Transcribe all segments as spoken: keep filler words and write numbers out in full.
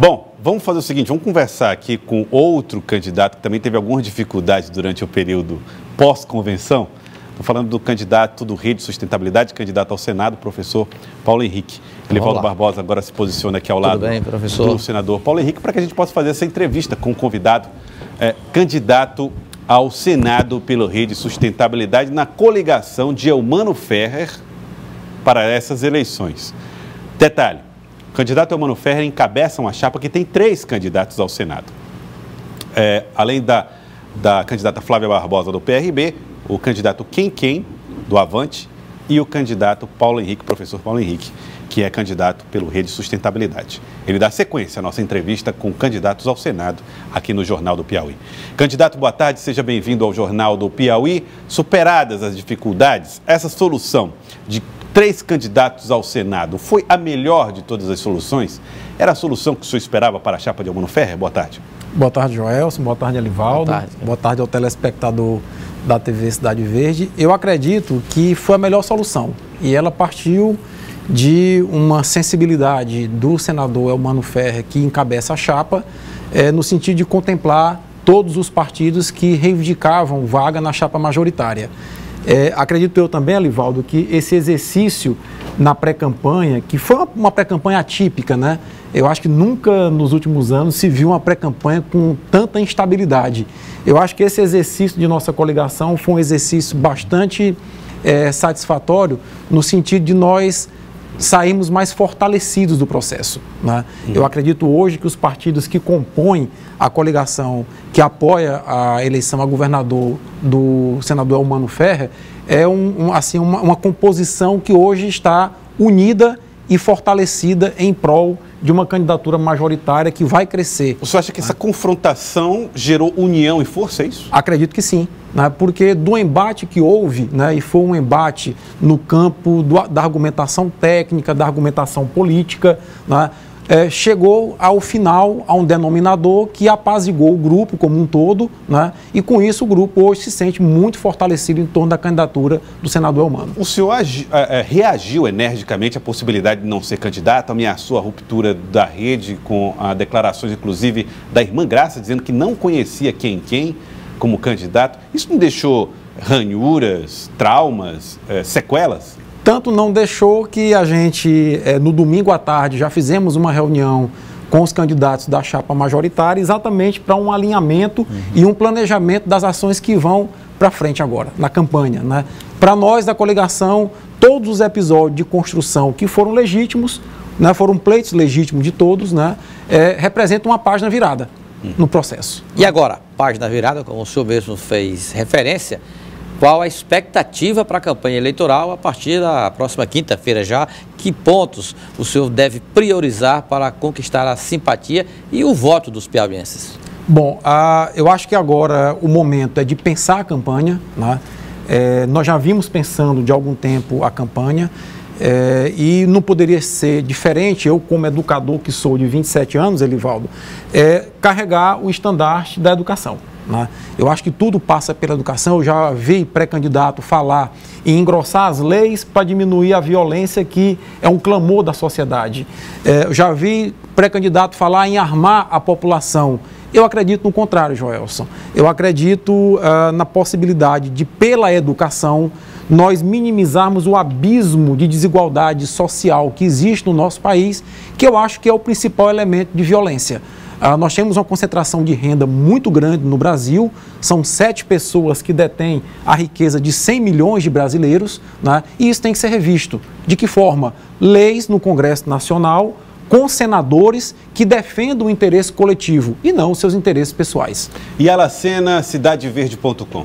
Bom, vamos fazer o seguinte, vamos conversar aqui com outro candidato que também teve algumas dificuldades durante o período pós-convenção. Estou falando do candidato do Rede Sustentabilidade, candidato ao Senado, professor Paulo Henrique. Elivaldo Barbosa agora se posiciona aqui ao lado Tudo bem, professor? do senador Paulo Henrique, para que a gente possa fazer essa entrevista com o convidado, é, candidato ao Senado pelo Rede Sustentabilidade, na coligação de Eumano Ferrer para essas eleições. Detalhe, o candidato Eumano Ferrer encabeça uma chapa que tem três candidatos ao Senado. É, além da, da candidata Flávia Barbosa, do P R B, o candidato Quem Quem, do Avante, e o candidato Paulo Henrique, professor Paulo Henrique, que é candidato pelo Rede Sustentabilidade. Ele dá sequência à nossa entrevista com candidatos ao Senado, aqui no Jornal do Piauí. Candidato, boa tarde, seja bem-vindo ao Jornal do Piauí. Superadas as dificuldades, essa solução de três candidatos ao Senado foi a melhor de todas as soluções? Era a solução que o senhor esperava para a chapa de Eumano Ferrer? Boa tarde. Boa tarde, Joelson. Boa tarde, Elivaldo. Boa tarde, Boa tarde ao telespectador da T V Cidade Verde. Eu acredito que foi a melhor solução e ela partiu de uma sensibilidade do senador Eumano Ferrer, que encabeça a chapa, é, no sentido de contemplar todos os partidos que reivindicavam vaga na chapa majoritária. É, acredito eu também, Elivaldo, que esse exercício na pré-campanha, que foi uma, uma pré-campanha atípica, né? Eu acho que nunca nos últimos anos se viu uma pré-campanha com tanta instabilidade. Eu acho que esse exercício de nossa coligação foi um exercício bastante é, satisfatório, no sentido de nós sairmos mais fortalecidos do processo, né? Uhum. Eu acredito hoje que os partidos que compõem a coligação que apoia a eleição a governador do senador Eumano Ferrer é um, um, assim, uma, uma composição que hoje está unida e fortalecida em prol de uma candidatura majoritária que vai crescer. O senhor acha que essa confrontação gerou união e força, é isso? Acredito que sim, né? Porque do embate que houve, né, e foi um embate no campo do, da argumentação técnica, da argumentação política, né, é, chegou ao final a um denominador que apaziguou o grupo como um todo, né, e com isso o grupo hoje se sente muito fortalecido em torno da candidatura do senador Eumano. O senhor agi, é, reagiu energicamente à possibilidade de não ser candidato, ameaçou a ruptura da rede com a declarações, inclusive, da irmã Graça, dizendo que não conhecia Quem Quem como candidato. Isso não deixou ranhuras, traumas, é, sequelas? Tanto não deixou que a gente, é, no domingo à tarde, já fizemos uma reunião com os candidatos da chapa majoritária, exatamente para um alinhamento uhum. e um planejamento das ações que vão para frente agora, na campanha, né? Para nós, da coligação, todos os episódios de construção que foram legítimos, né, foram pleitos legítimos de todos, né, é, representam uma página virada uhum. no processo. E agora, página virada, como o senhor mesmo fez referência, qual a expectativa para a campanha eleitoral a partir da próxima quinta-feira já? Que pontos o senhor deve priorizar para conquistar a simpatia e o voto dos piauienses? Bom, uh, eu acho que agora o momento é de pensar a campanha, né? É, nós já vimos pensando de algum tempo a campanha é, e não poderia ser diferente, eu como educador que sou de vinte e sete anos, Elivaldo, é, carregar o estandarte da educação. Né? Eu acho que tudo passa pela educação. Eu já vi pré-candidato falar em engrossar as leis para diminuir a violência, que é um clamor da sociedade. É, eu já vi pré-candidato falar em armar a população. Eu acredito no contrário, Joelson. Eu acredito uh, na possibilidade de, pela educação, nós minimizarmos o abismo de desigualdade social que existe no nosso país, que eu acho que é o principal elemento de violência. Uh, nós temos uma concentração de renda muito grande no Brasil, são sete pessoas que detêm a riqueza de cem milhões de brasileiros, né? E isso tem que ser revisto. De que forma? Leis no Congresso Nacional, com senadores que defendam o interesse coletivo e não os seus interesses pessoais. E Alacena, cidade verde ponto com.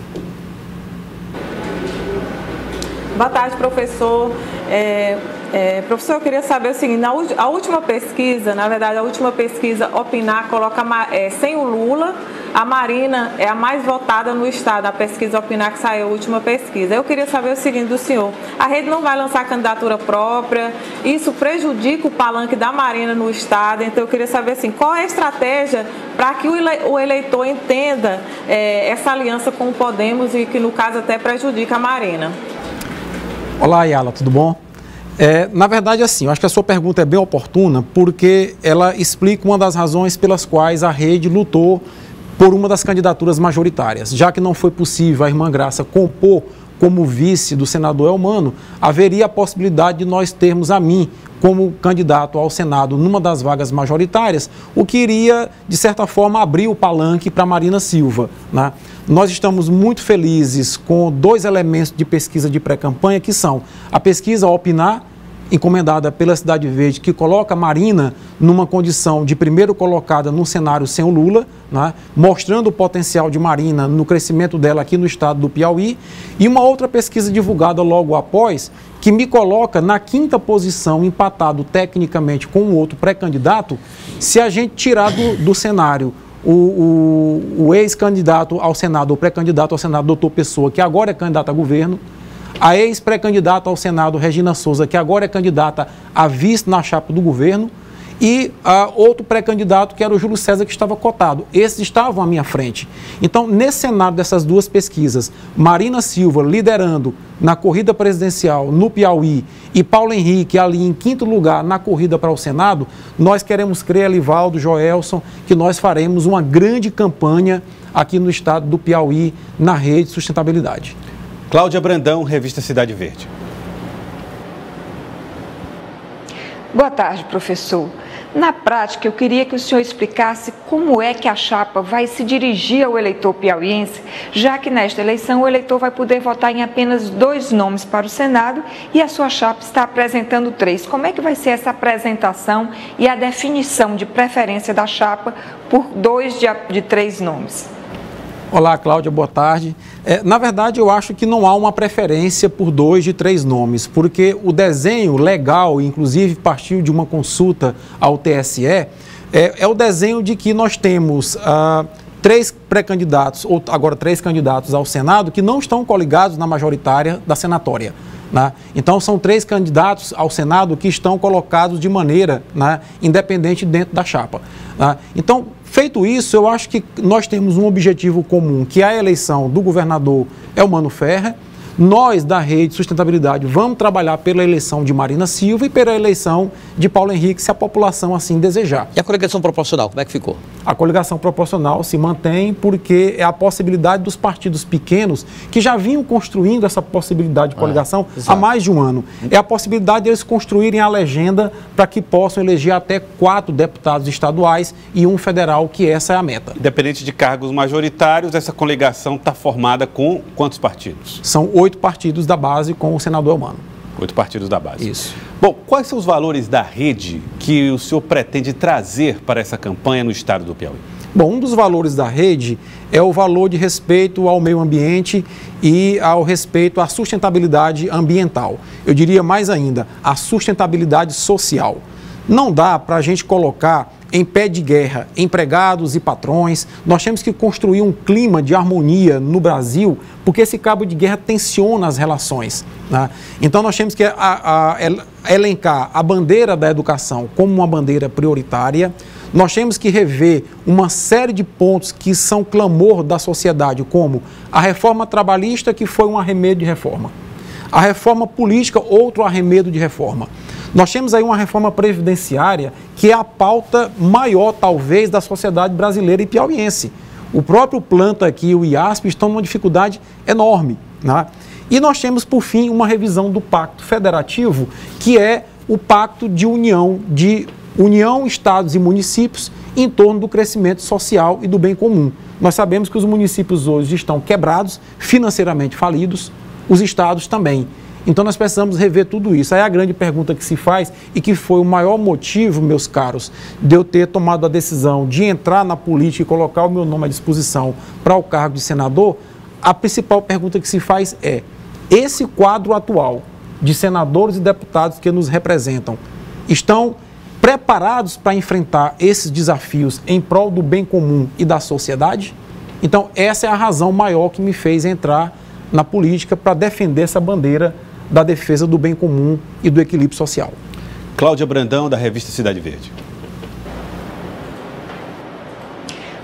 Boa tarde, professor. É, é, professor, eu queria saber o seguinte, na, a última pesquisa, na verdade, a última pesquisa, Opinar, coloca é, sem o Lula, a Marina é a mais votada no estado, a pesquisa Opinar que saiu, a última pesquisa. Eu queria saber o seguinte do senhor, a rede não vai lançar candidatura própria, isso prejudica o palanque da Marina no estado, então eu queria saber assim, qual é a estratégia para que o, ele, o eleitor entenda é, essa aliança com o Podemos e que no caso até prejudica a Marina. Olá, Yala, tudo bom? É, na verdade, assim, eu acho que a sua pergunta é bem oportuna, porque ela explica uma das razões pelas quais a rede lutou por uma das candidaturas majoritárias. Já que não foi possível a irmã Graça compor como vice do senador Elmano, haveria a possibilidade de nós termos a mim como candidato ao Senado numa das vagas majoritárias, o que iria, de certa forma, abrir o palanque para Marina Silva, né? Nós estamos muito felizes com dois elementos de pesquisa de pré-campanha, que são a pesquisa Opinar, encomendada pela Cidade Verde, que coloca Marina numa condição de primeiro colocada num cenário sem o Lula, né, mostrando o potencial de Marina no crescimento dela aqui no estado do Piauí, e uma outra pesquisa divulgada logo após, que me coloca na quinta posição, empatado tecnicamente com o outro pré-candidato, se a gente tirar do, do cenário o, o, o ex-candidato ao Senado, o pré-candidato ao Senado, doutor Pessoa, que agora é candidato a governo, a ex-pré-candidata ao Senado, Regina Souza, que agora é candidata a vice na chapa do governo, e uh, outro pré-candidato, que era o Júlio César, que estava cotado. Esses estavam à minha frente. Então, nesse cenário dessas duas pesquisas, Marina Silva liderando na corrida presidencial no Piauí e Paulo Henrique ali em quinto lugar na corrida para o Senado, nós queremos crer, Elivaldo, Joelson, que nós faremos uma grande campanha aqui no estado do Piauí na rede de sustentabilidade. Cláudia Brandão, Revista Cidade Verde. Boa tarde, professor. Na prática, eu queria que o senhor explicasse como é que a chapa vai se dirigir ao eleitor piauiense, já que nesta eleição o eleitor vai poder votar em apenas dois nomes para o Senado e a sua chapa está apresentando três. Como é que vai ser essa apresentação e a definição de preferência da chapa por dois de, de três nomes? Olá, Cláudia, boa tarde. É, na verdade, eu acho que não há uma preferência por dois de três nomes, porque o desenho legal, inclusive partiu de uma consulta ao T S E, é, é o desenho de que nós temos ah, três pré-candidatos, ou agora três candidatos ao Senado, que não estão coligados na majoritária da senatória. Né? Então, são três candidatos ao Senado que estão colocados de maneira, né, independente dentro da chapa. Né? Então, feito isso, eu acho que nós temos um objetivo comum, que é a eleição do governador Elmano Ferrer. Nós, da Rede Sustentabilidade, vamos trabalhar pela eleição de Marina Silva e pela eleição de Paulo Henrique, se a população assim desejar. E a coligação proporcional, como é que ficou? A coligação proporcional se mantém porque é a possibilidade dos partidos pequenos, que já vinham construindo essa possibilidade de coligação ah, há mais de um ano. É a possibilidade deles construírem a legenda para que possam eleger até quatro deputados estaduais e um federal, que essa é a meta. Independente de cargos majoritários, essa coligação está formada com quantos partidos? São oito partidos da base com o senador Elmano. Oito partidos da base. Isso. Bom, quais são os valores da rede que o senhor pretende trazer para essa campanha no estado do Piauí? Bom, um dos valores da rede é o valor de respeito ao meio ambiente e ao respeito à sustentabilidade ambiental. Eu diria mais ainda, a sustentabilidade social. Não dá para a gente colocar em pé de guerra empregados e patrões. Nós temos que construir um clima de harmonia no Brasil, porque esse cabo de guerra tensiona as relações. Né? Então nós temos que a, a, a elencar a bandeira da educação como uma bandeira prioritária. Nós temos que rever uma série de pontos que são clamor da sociedade, como a reforma trabalhista, que foi um arremedo de reforma. A reforma política, outro arremedo de reforma. Nós temos aí uma reforma previdenciária que é a pauta maior, talvez, da sociedade brasileira e piauiense. O próprio Planta aqui, o I A S P, estão numa dificuldade enorme. Né? E nós temos, por fim, uma revisão do Pacto Federativo, que é o pacto de união, de união, estados e municípios em torno do crescimento social e do bem comum. Nós sabemos que os municípios hoje estão quebrados, financeiramente falidos, os estados também. Então nós precisamos rever tudo isso. Aí a grande pergunta que se faz, e que foi o maior motivo, meus caros, de eu ter tomado a decisão de entrar na política e colocar o meu nome à disposição para o cargo de senador, a principal pergunta que se faz é: esse quadro atual de senadores e deputados que nos representam estão preparados para enfrentar esses desafios em prol do bem comum e da sociedade? Então essa é a razão maior que me fez entrar na política, para defender essa bandeira da defesa do bem comum e do equilíbrio social. Cláudia Brandão, da Revista Cidade Verde.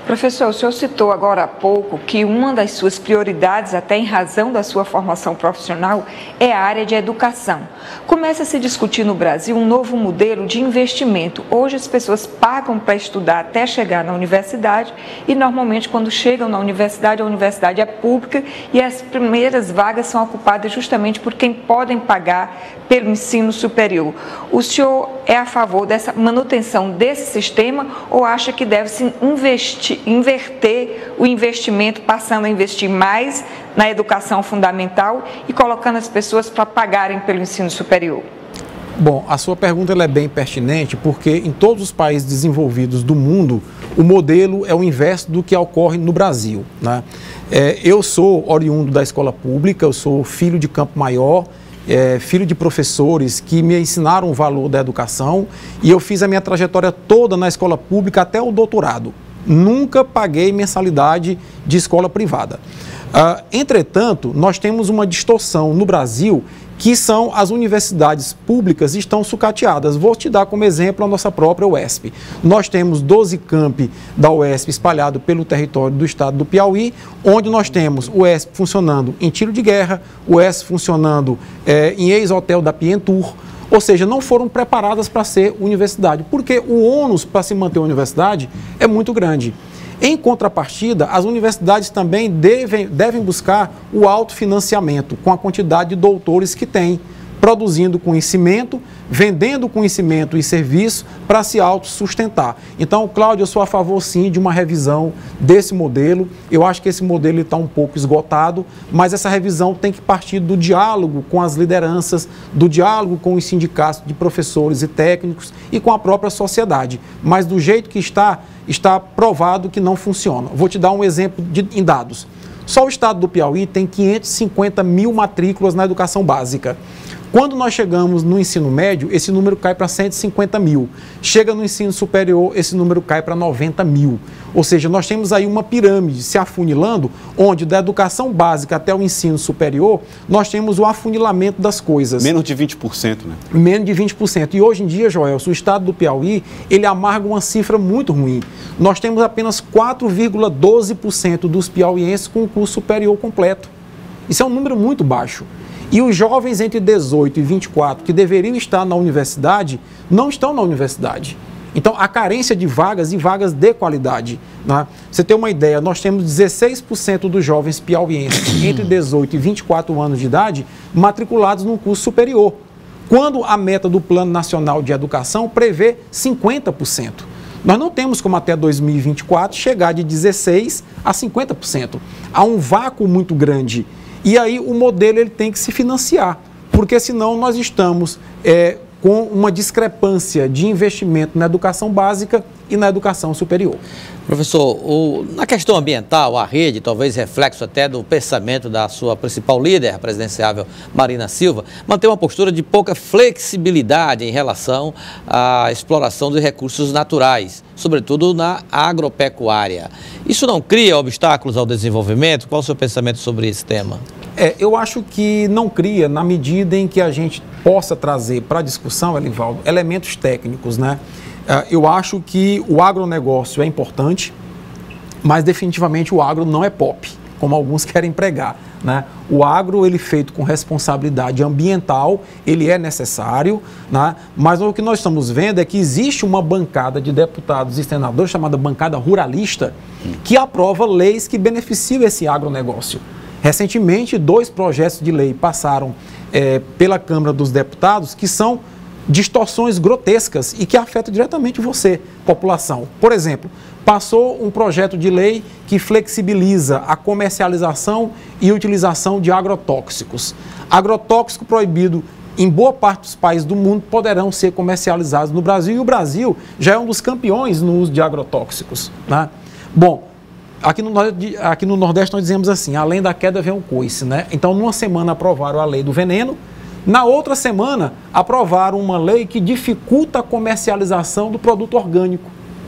Professor, o senhor citou agora há pouco que uma das suas prioridades, até em razão da sua formação profissional, é a área de educação. Começa a se discutir no Brasil um novo modelo de investimento. Hoje as pessoas pagam para estudar até chegar na universidade e normalmente quando chegam na universidade, a universidade é pública e as primeiras vagas são ocupadas justamente por quem podem pagar pelo ensino superior. O senhor é a favor dessa manutenção desse sistema ou acha que deve-se investir, inverter o investimento, passando a investir mais na educação fundamental e colocando as pessoas para pagarem pelo ensino superior? Bom, a sua pergunta ela é bem pertinente porque em todos os países desenvolvidos do mundo, o modelo é o inverso do que ocorre no Brasil, né? É, eu sou oriundo da escola pública, eu sou filho de Campo Maior, É, filho de professores que me ensinaram o valor da educação e eu fiz a minha trajetória toda na escola pública até o doutorado. Nunca paguei mensalidade de escola privada. Uh, entretanto, nós temos uma distorção no Brasil que são as universidades públicas estão sucateadas. Vou te dar como exemplo a nossa própria U E S P. Nós temos doze campi da U E S P espalhados pelo território do estado do Piauí, onde nós temos o U E S P funcionando em tiro de guerra, o U E S P funcionando é, em ex-hotel da Pientur, ou seja, não foram preparadas para ser universidade, porque o ônus para se manter a universidade é muito grande. Em contrapartida, as universidades também devem, devem buscar o autofinanciamento com a quantidade de doutores que têm, produzindo conhecimento, vendendo conhecimento e serviço para se autossustentar. Então, Cláudio, eu sou a favor sim de uma revisão desse modelo. Eu acho que esse modelo está um pouco esgotado, mas essa revisão tem que partir do diálogo com as lideranças, do diálogo com os sindicatos de professores e técnicos e com a própria sociedade. Mas do jeito que está, está provado que não funciona. Vou te dar um exemplo de, em dados. Só o estado do Piauí tem quinhentas e cinquenta mil matrículas na educação básica. Quando nós chegamos no ensino médio, esse número cai para cento e cinquenta mil. Chega no ensino superior, esse número cai para noventa mil. Ou seja, nós temos aí uma pirâmide se afunilando, onde da educação básica até o ensino superior, nós temos o afunilamento das coisas. Menos de vinte por cento, né? Menos de vinte por cento. E hoje em dia, Joel, o estado do Piauí, ele amarga uma cifra muito ruim. Nós temos apenas quatro vírgula doze por cento dos piauienses com curso superior completo. Isso é um número muito baixo. E os jovens entre dezoito e vinte e quatro que deveriam estar na universidade, não estão na universidade. Então, a carência de vagas e vagas de qualidade, né? Você tem uma ideia, nós temos dezesseis por cento dos jovens piauienses entre dezoito e vinte e quatro anos de idade matriculados num curso superior, quando a meta do Plano Nacional de Educação prevê cinquenta por cento. Nós não temos como até dois mil e vinte e quatro chegar de dezesseis por cento a cinquenta por cento. Há um vácuo muito grande. E aí o modelo ele tem que se financiar, porque senão nós estamos é, com uma discrepância de investimento na educação básica e na educação superior. Professor, o, na questão ambiental, a rede, talvez reflexo até do pensamento da sua principal líder, a presidenciável Marina Silva, mantém uma postura de pouca flexibilidade em relação à exploração dos recursos naturais, sobretudo na agropecuária. Isso não cria obstáculos ao desenvolvimento? Qual o seu pensamento sobre esse tema? É, eu acho que não cria na medida em que a gente possa trazer para a discussão, Elivaldo, elementos técnicos, né? Eu acho que o agronegócio é importante, mas definitivamente o agro não é pop, como alguns querem pregar, né? O agro, ele feito com responsabilidade ambiental, ele é necessário, né? Mas o que nós estamos vendo é que existe uma bancada de deputados e senadores, chamada bancada ruralista, que aprova leis que beneficiam esse agronegócio. Recentemente, dois projetos de lei passaram é, pela Câmara dos Deputados que são distorções grotescas e que afetam diretamente você, população. Por exemplo, passou um projeto de lei que flexibiliza a comercialização e utilização de agrotóxicos. Agrotóxico proibido em boa parte dos países do mundo poderão ser comercializados no Brasil, e o Brasil já é um dos campeões no uso de agrotóxicos, né? Bom, aqui no, aqui no Nordeste nós dizemos assim, além da queda vem o coice, né? Então, numa semana aprovaram a lei do veneno, na outra semana aprovaram uma lei que dificulta a comercialização do produto orgânico.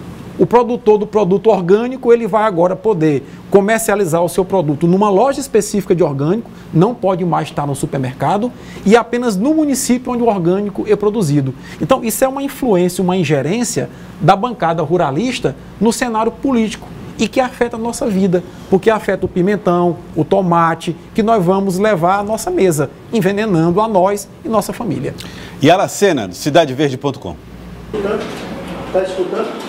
O produtor do produto orgânico, ele vai agora poder comercializar o seu produto numa loja específica de orgânico, não pode mais estar no supermercado e apenas no município onde o orgânico é produzido. Então, isso é uma influência, uma ingerência da bancada ruralista no cenário político. e que afeta a nossa vida, porque afeta o pimentão, o tomate, que nós vamos levar à nossa mesa, envenenando a nós e nossa família. E a Lacena, do cidade verde ponto com. Está escutando?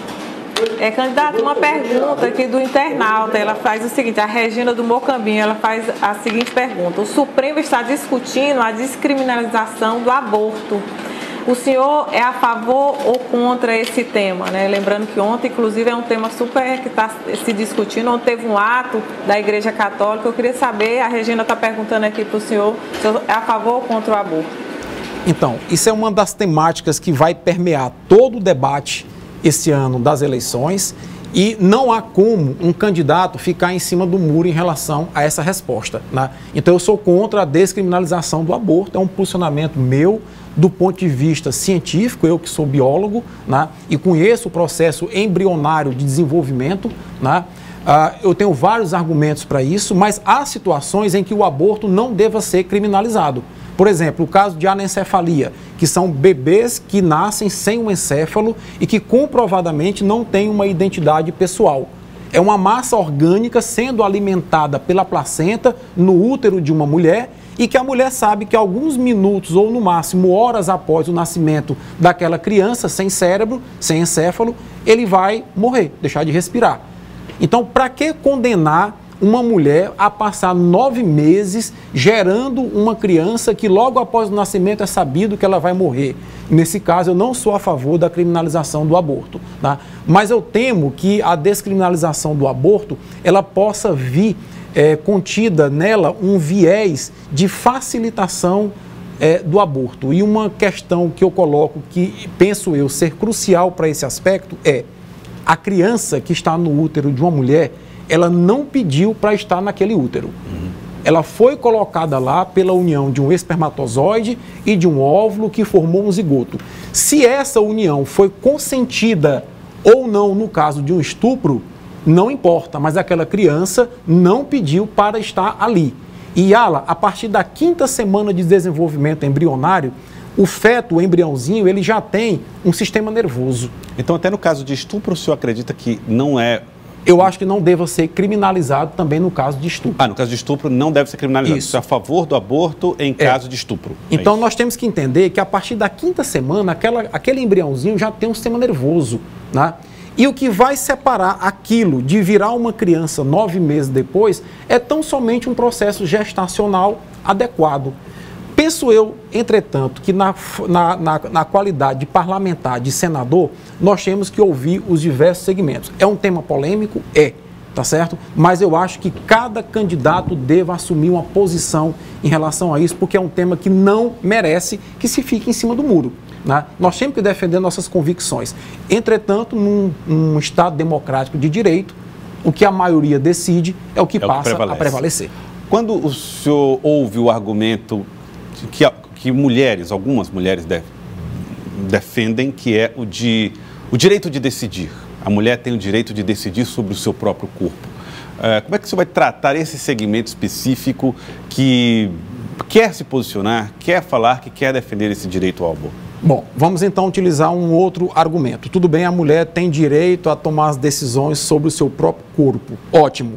É, candidato, uma pergunta aqui do internauta, ela faz o seguinte, a Regina do Mocambinho, ela faz a seguinte pergunta: o Supremo está discutindo a descriminalização do aborto. O senhor é a favor ou contra esse tema, né? Lembrando que ontem, inclusive, é um tema super que está se discutindo, ontem teve um ato da Igreja Católica. Eu queria saber, a Regina está perguntando aqui para o senhor, se o senhor é a favor ou contra o aborto? Então, isso é uma das temáticas que vai permear todo o debate esse ano das eleições e não há como um candidato ficar em cima do muro em relação a essa resposta, né? Então eu sou contra a descriminalização do aborto, é um posicionamento meu do ponto de vista científico, eu que sou biólogo, né, e conheço o processo embrionário de desenvolvimento, né? Uh, eu tenho vários argumentos para isso, mas há situações em que o aborto não deva ser criminalizado. Por exemplo, o caso de anencefalia, que são bebês que nascem sem um encéfalo e que comprovadamente não têm uma identidade pessoal. É uma massa orgânica sendo alimentada pela placenta no útero de uma mulher e que a mulher sabe que alguns minutos ou no máximo horas após o nascimento daquela criança sem cérebro, sem encéfalo, ele vai morrer, deixar de respirar. Então, para que condenar uma mulher a passar nove meses gerando uma criança que logo após o nascimento é sabido que ela vai morrer? Nesse caso, eu não sou a favor da criminalização do aborto, tá? Mas eu temo que a descriminalização do aborto, ela possa vir é, contida nela um viés de facilitação é, do aborto. E uma questão que eu coloco, que penso eu ser crucial para esse aspecto, é a criança que está no útero de uma mulher, ela não pediu para estar naquele útero. Uhum. Ela foi colocada lá pela união de um espermatozoide e de um óvulo que formou um zigoto. Se essa união foi consentida ou não no caso de um estupro, não importa, mas aquela criança não pediu para estar ali. E ela, a partir da quinta semana de desenvolvimento embrionário, o feto, o embriãozinho, ele já tem um sistema nervoso. Então, até no caso de estupro, o senhor acredita que não é... Eu acho que não deva ser criminalizado também no caso de estupro. Ah, no caso de estupro não deve ser criminalizado. Isso. Você é a favor do aborto em É. caso de estupro. Então é nós temos que entender que a partir da quinta semana, aquela, aquele embriãozinho já tem um sistema nervoso, né? E o que vai separar aquilo de virar uma criança nove meses depois é tão somente um processo gestacional adequado. Penso eu, entretanto, que na, na, na, na qualidade de parlamentar, de senador, nós temos que ouvir os diversos segmentos. É um tema polêmico? É, tá certo? Mas eu acho que cada candidato deva assumir uma posição em relação a isso, porque é um tema que não merece que se fique em cima do muro, né? Nós temos que defender nossas convicções. Entretanto, num, num Estado democrático de direito, o que a maioria decide é o que É o que passa prevalece. a prevalecer. Quando o senhor ouve o argumento que, que mulheres, algumas mulheres def, defendem, que é o, de, o direito de decidir. A mulher tem o direito de decidir sobre o seu próprio corpo. É, como é que você vai tratar esse segmento específico que quer se posicionar, quer falar, que quer defender esse direito ao aborto? Bom, vamos então utilizar um outro argumento. Tudo bem, a mulher tem direito a tomar as decisões sobre o seu próprio corpo. Ótimo.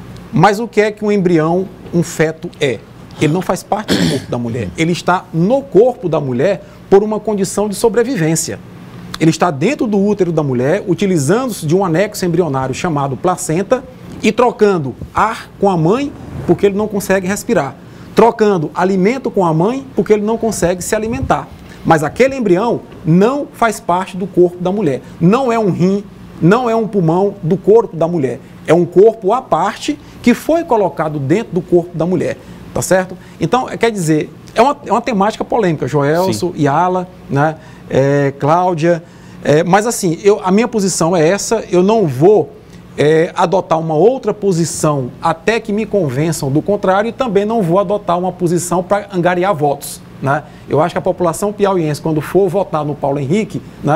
Mas o que é que um embrião, um feto é? Ele não faz parte do corpo da mulher. Ele está no corpo da mulher por uma condição de sobrevivência. Ele está dentro do útero da mulher, utilizando-se de um anexo embrionário chamado placenta e trocando ar com a mãe porque ele não consegue respirar. Trocando alimento com a mãe porque ele não consegue se alimentar. Mas aquele embrião não faz parte do corpo da mulher. Não é um rim, não é um pulmão do corpo da mulher. É um corpo à parte que foi colocado dentro do corpo da mulher. Tá certo? Então, quer dizer, é uma, é uma temática polêmica, Joelso, Yala, né, é, Cláudia, é, mas assim, eu, a minha posição é essa, eu não vou é, adotar uma outra posição até que me convençam do contrário e também não vou adotar uma posição para angariar votos, né? Eu acho que a população piauiense, quando for votar no Paulo Henrique, né,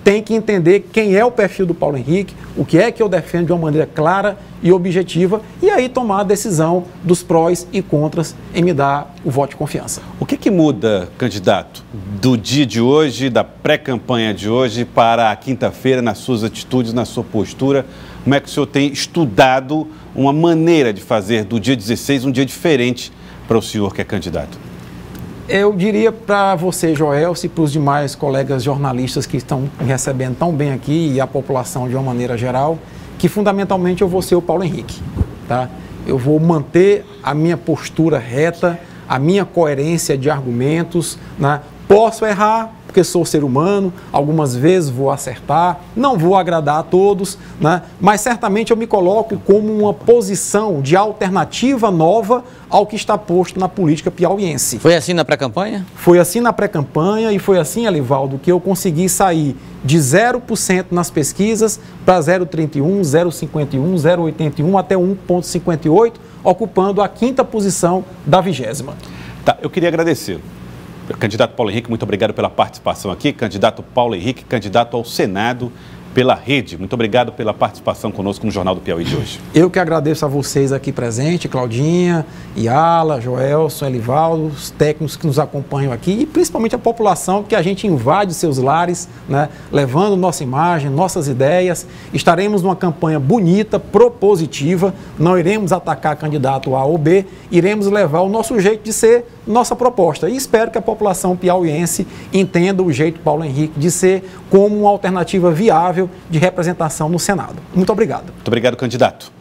tem que entender quem é o perfil do Paulo Henrique, o que é que eu defendo de uma maneira clara e objetiva, e aí tomar a decisão dos prós e contras em me dar o voto de confiança. O que que muda, candidato, do dia de hoje, da pré-campanha de hoje para a quinta-feira, nas suas atitudes, na sua postura? Como é que o senhor tem estudado uma maneira de fazer do dia dezesseis um dia diferente para o senhor que é candidato? Eu diria para você, Joelce, e para os demais colegas jornalistas que estão me recebendo tão bem aqui e a população de uma maneira geral, que fundamentalmente eu vou ser o Paulo Henrique, tá? Eu vou manter a minha postura reta, a minha coerência de argumentos, né? Posso errar, porque sou ser humano, algumas vezes vou acertar, não vou agradar a todos, né? Mas certamente eu me coloco como uma posição de alternativa nova ao que está posto na política piauiense. Foi assim na pré-campanha? Foi assim na pré-campanha e foi assim, Elivaldo, que eu consegui sair de zero por cento nas pesquisas para zero vírgula trinta e um, zero vírgula cinquenta e um, zero vírgula oitenta e um até um vírgula cinquenta e oito, ocupando a quinta posição da vigésima. Tá, eu queria agradecer. Candidato Paulo Henrique, muito obrigado pela participação aqui. Candidato Paulo Henrique, candidato ao Senado pela Rede. Muito obrigado pela participação conosco no Jornal do Piauí de hoje. Eu que agradeço a vocês aqui presentes, Claudinha, Yala, Joelson, Elivaldo, os técnicos que nos acompanham aqui e principalmente a população que a gente invade seus lares, né, levando nossa imagem, nossas ideias. Estaremos numa campanha bonita, propositiva, não iremos atacar candidato A ou B, iremos levar o nosso jeito de ser, nossa proposta. E espero que a população piauiense entenda o jeito Paulo Henrique de ser como uma alternativa viável de representação no Senado. Muito obrigado. Muito obrigado, candidato.